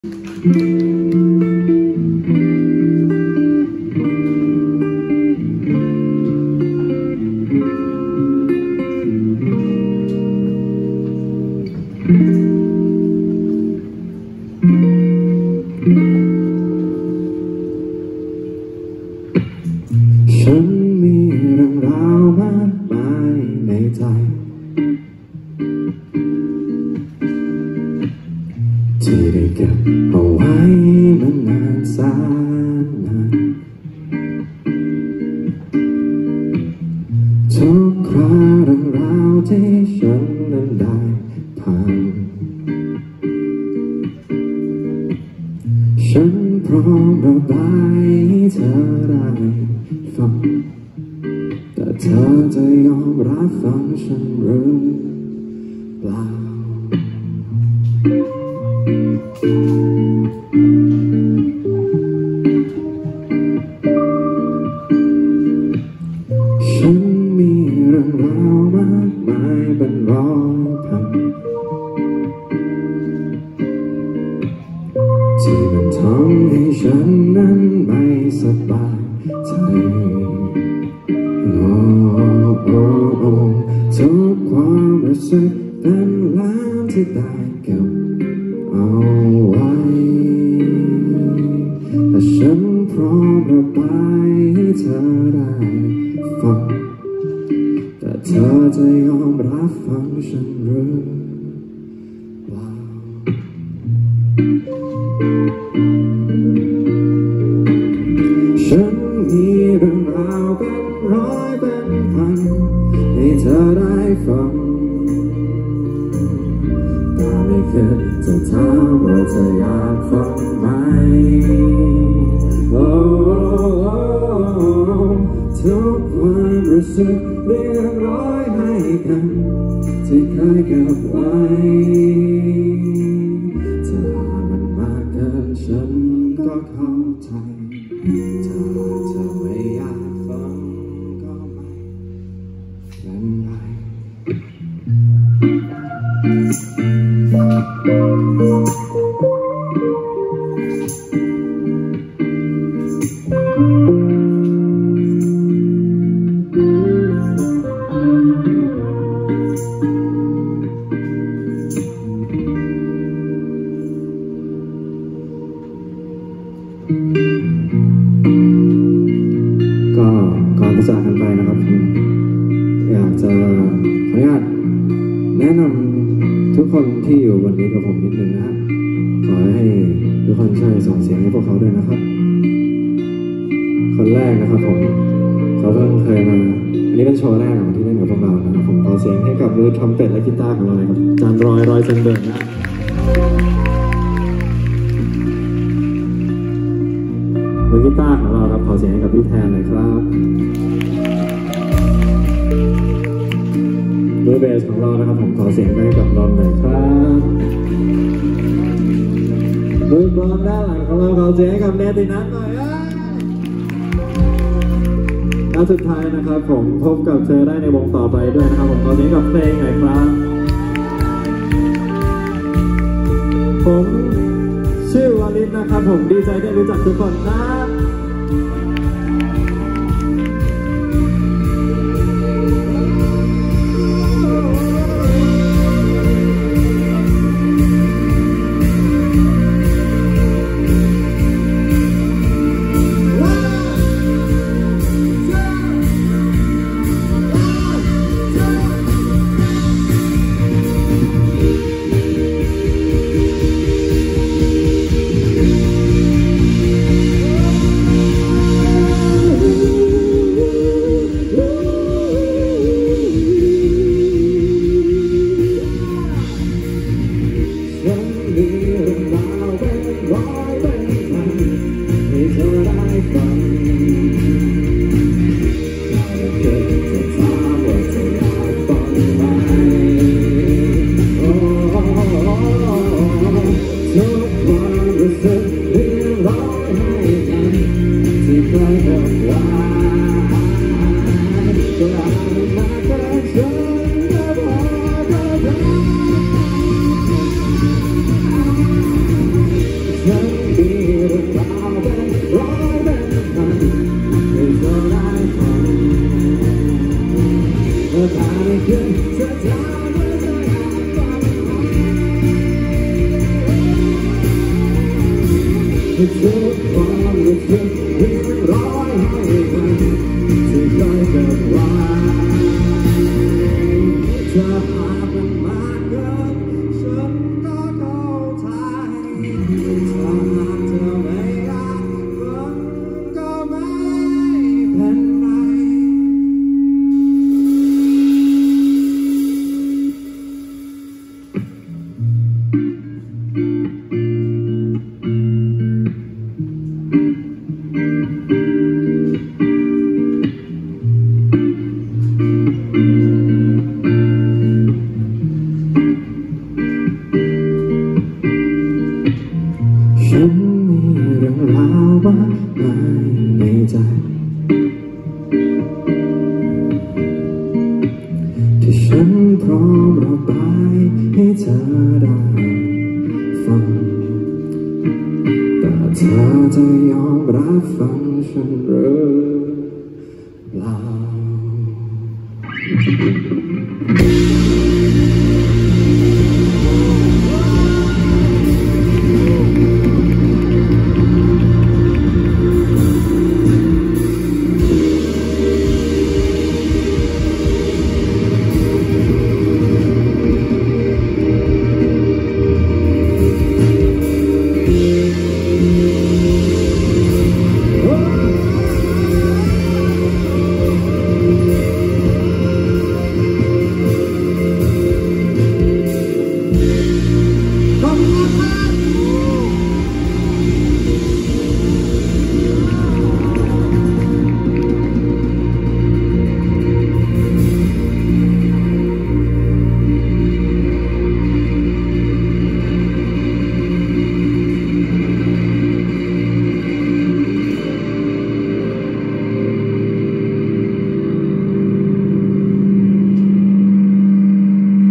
ฉันมีเรื่องราวมากมายในใจที่ได้เก็บเอาไว้มานานแสนนานทุกคราเรื่องราวที่ฉันนั้นได้ผ่านฉันพร้อมระบายให้เธอได้ฟังแต่เธอจะยอมรับฟังฉันหรือเปล่าฉันมีเรื่องราวมากมายเป็นร้อยพันที่มันทำให้ฉันนั้นไม่สบายใจทุกความรู้สึกเป็นล้านที่ได้เก็บเอาไว้แต่ฉันพร้อมระบายให้เธอได้ฟังแต่เธอจะยอมรับฟังฉันหรือเปล่าฉันมีเรื่องราวเป็นร้อยเป็นพันให้เธอได้ฟังแต่ไม่เคยจะถามว่าเธออยากฟังไหมทุกความรู้สึกเรียกร้อยให้กันที่เคยเก็บไว้ถ้ามันมากเกินฉันก็เข้าใจถ้าเธอไม่อยากฟังก็ไม่เป็นไรก็ก่อนจะจากกันไปนะครับผมอยากจะขออนุญาตแนะนำทุกคนที่อยู่วันนี้กับผมนิดนึงนะขอให้ทุกคนช่วยส่งเสียงให้พวกเขาด้วยนะครับคนแรกนะครับผมเขาเพิ่งเคยมาอันนี้เป็นโชว์แรกของที่เล่นกับพวกเรานะครับผมขอเสียงให้กับมือทรัมเป็ตและกีตาร์ของเราครับจานรอยเซนเบิร์กนะมือกีตาร์ของเราครับขอเสียงให้กับพี่แทนเลยครับมือเบสของเรานะครับผมขอเสียงให้กับรอนเลยครับมือกลองด้านหลังของเราขอเสียงให้กับเนตินัทหน่อยและสุดท้ายนะครับผมพบกับเธอได้ในวงต่อไปด้วยนะครับผมขอเสียงกับเพลงหน่อยครับผมชื่อวาลิศนะครับผมดีใจได้รู้จักทุกคนนะทุกความรู้สึกที่ร้อยให้กันที่เคยเกิดว่าจะพาเป็นมากเกินฉันก็เข้าใจถ้าหากเธอไม่อยากฟังก็ไม่เป็นไรฉันมีเรื่องราวมากมายในใจที่ฉันพร้อมระบายให้เธอได้ฟังแต่เธอจะยอมรับฟังฉันหรือ